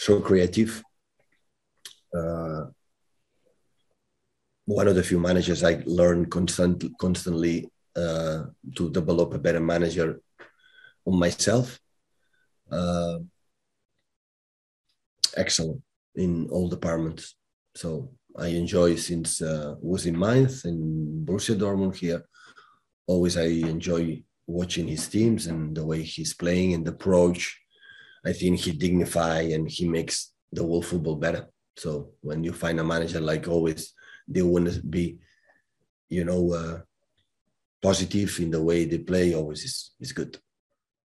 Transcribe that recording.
so creative. One of the few managers I learned constantly to develop a better manager on myself. Excellent in all departments. So I enjoy since was in Mainz and Borussia Dortmund here. Always I enjoy watching his teams and the way he's playing and the approach. I think he dignifies and he makes the whole football better. So when you find a manager like always, they want to be, positive in the way they play. Always is good.